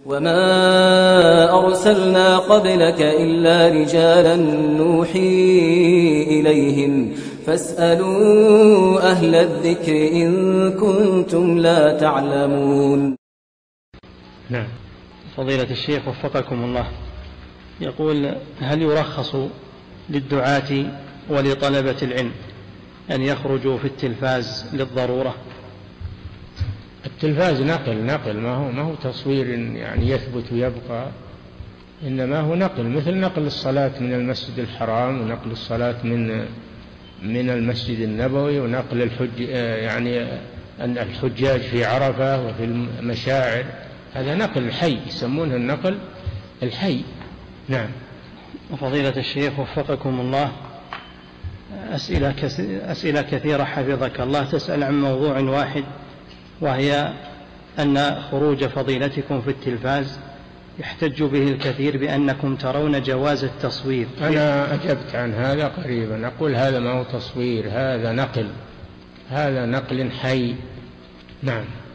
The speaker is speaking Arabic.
وما أرسلنا قبلك إلا رجالا نوحي إليهم فاسألوا أهل الذكر إن كنتم لا تعلمون. نعم. فضيلة الشيخ وفقكم الله، يقول: هل يرخص للدعاة ولطلبة العلم أن يخرجوا في التلفاز للضرورة؟ التلفاز نقل ما هو تصوير يعني يثبت ويبقى، إنما هو نقل، مثل نقل الصلاة من المسجد الحرام ونقل الصلاة من المسجد النبوي ونقل يعني الحجاج في عرفة وفي المشاعر، هذا نقل حي، يسمونه النقل الحي. نعم. فضيلة الشيخ وفقكم الله، أسئلة كثيرة حفظك الله تسأل عن موضوع واحد، وهي أن خروج فضيلتكم في التلفاز يحتج به الكثير بأنكم ترون جواز التصوير. أنا أجبت عن هذا قريبا، أقول هذا ما هو تصوير، هذا نقل حي. نعم.